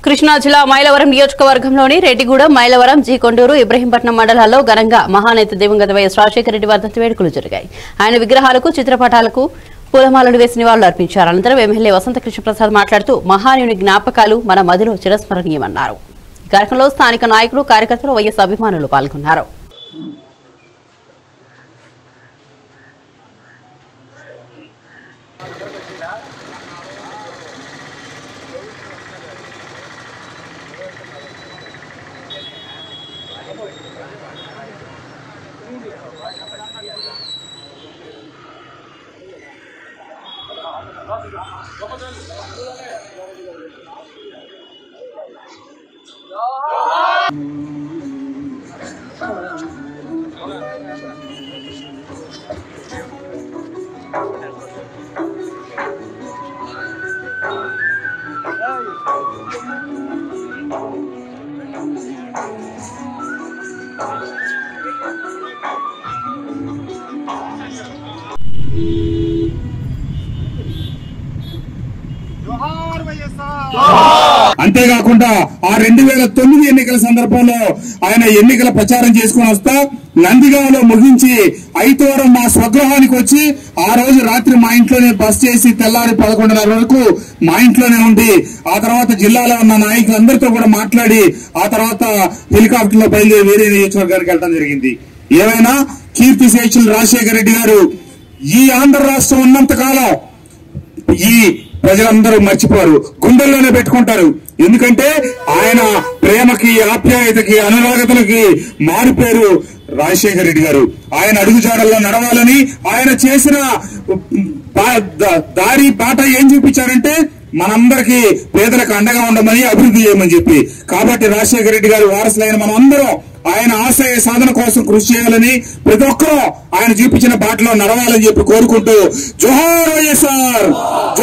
కృష్ణా జిల్లా మైలవరం నియోజకవర్గంలోని రెడ్డిగూడెం, మైలవరం, జీకొండూరు, ఇబ్రహీంపట్నం మండలాల్లో ఘనంగా మహానేత దివంగత వైఎస్ రాజశేఖర రెడ్డి వర్ధంతి వేడుకలు జరిగాయి. ఆయన విగ్రహాలకు, చిత్రపటాలకు పూలమాలలు వేసి నివాళులు అర్పించారు. అనంతరం ఎమ్మెల్యే వసంత కృష్ణప్రసాద్ మాట్లాడుతూ మహానీయుని జ్ఞాపకాలు మన మదిలో చిరస్మరణీయమన్నారు. ఈ కార్యక్రమంలో స్థానిక నాయకులు, కార్యకర్తలు, వైఎస్ అభిమానులు పాల్గొన్నారు. అంతేకాకుండా ఆ 2009 ఎన్నికల సందర్భంలో ఆయన ఎన్నికల ప్రచారం చేసుకుని వస్తా నందిగామలో ముగించి ఐతోరం మా స్వగృహానికి వచ్చి ఆ రోజు రాత్రి మా ఇంట్లోనే బస్ చేసి తెల్లారి 11:30 వరకు మా ఇంట్లోనే ఉండి ఆ తర్వాత జిల్లాలో ఉన్న నాయకులందరితో కూడా మాట్లాడి ఆ తర్వాత హెలికాప్టర్ లో బయలుదేరి వేరే నియోజకవర్గానికి వెళ్ళడం జరిగింది. ఏమైనా కీర్తిశేషులు రాజశేఖర రెడ్డి గారు ఈ ఆంధ్ర రాష్ట్రం ఉన్నంత కాలం ఈ ప్రజలందరూ మర్చిపోరు, గుండెల్లోనే పెట్టుకుంటారు. ఎందుకంటే ఆయన ప్రేమకి, ఆప్యాయతకి, అనురాగతలకి మారుపేరు రాజశేఖర రెడ్డి గారు. ఆయన అడుగుజాడల్లో నడవాలని ఆయన చేసిన దారి బాట ఏం చూపించారంటే మనందరికీ పేదలకు అండగా ఉండమని, అభివృద్ధి చేయమని చెప్పి. కాబట్టి రాజశేఖర రెడ్డి గారు వారసులైన మనం అందరం ఆయన ఆశయ సాధన కోసం కృషి చేయాలని, ప్రతి ఒక్కరూ ఆయన చూపించిన బాటలో నడవాలని చెప్పి కోరుకుంటూ జోహార్ వైఎస్ఆర్.